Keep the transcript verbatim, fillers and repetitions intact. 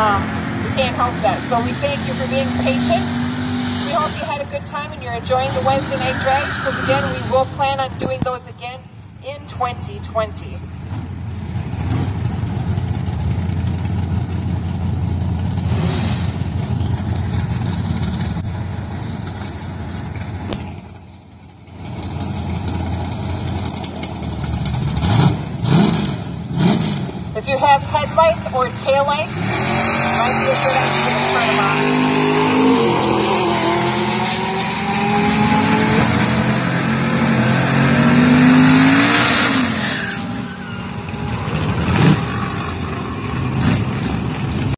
um, we can't help that. So we thank you for being patient. We hope you had a good time and you're enjoying the Wednesday night drags, because again, we will plan on doing those again in twenty twenty. If you have headlights or taillights, might be a good idea to turn them on.